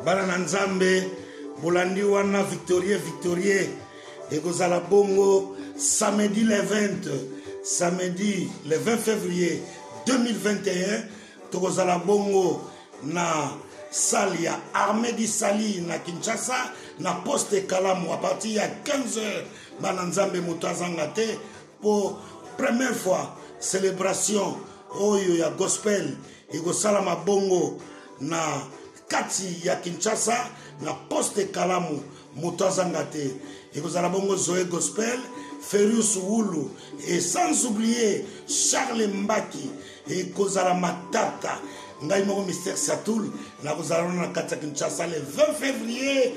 bana na nzambe bolandi wana victorie ekozala bongo samedi le 20 février 2021 tokozala bongo na salle ya Armée du Sali na Kinshasa na poste Kalamu à partir ya 15h bana nzambe moto azanga te pour première fois célébration oyo ya gospel ekosalama bongo na kati ya Kinshasa na poste Kalamu moto azanga te ekozala bongo Zoé Gospel Ferius Wulu et sans oublier Charles Mbaki ekozala matata ngai moko Mystère Satoul na kozala na kati ya Kinshasa le 20 février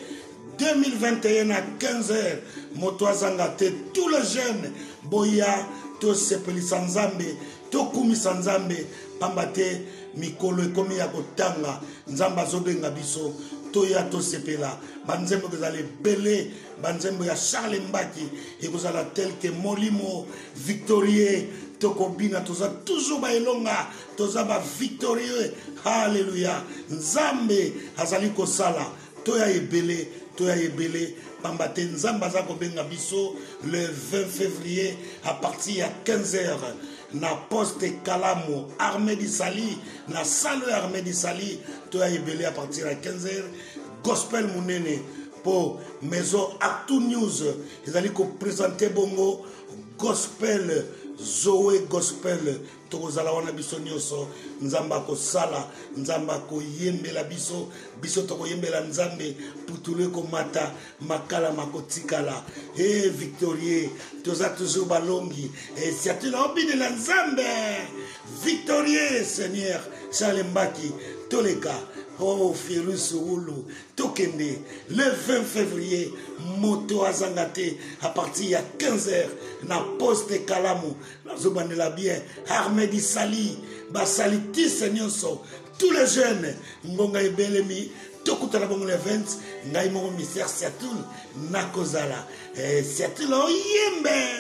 2021 à 15h moto azanga te tous les jeunes boya to sepelisa nzambe to kumisa nzambe pamba te mikolo ekomi ya kotanga nzambe azobenga biso toya to sepela banzembo kozala ebele banzembo ya Charles Mbaki ekozala tel que Molimo Victorie tokobina toza toujours baelonga toza ba victorieux haleluya nzambe azali kosala toya ebele pamba te nzambe aza kobenga biso le 20 février à partir ya 15h na poste Kalamu Armée du Sali na salle Armée du Sali toya ebele à partir ya 15h gospel munene pour maison Actu News ezali ko présenter bongo gospel Zoé Gospel tokozala wana biso nyonso nzamba ko sala nzamba ko yembela biso toko yembela nzambe putule ko mata makala makotikala Victorie toza toujours balongi et si tu l'as obine la nzambe Victorie Seigneur Charles Mbaki toleka oh Ferius Wulu tokende le 20 février moto azangate à partir ya 15h na poste Kalamu nazobandela bien Armée du Sali basaliti Seigneur so tous les jeunes ngonga ebelemi tokutala bongo le 20 ngai moko Mystère Satoul nakozala Satoul oyembe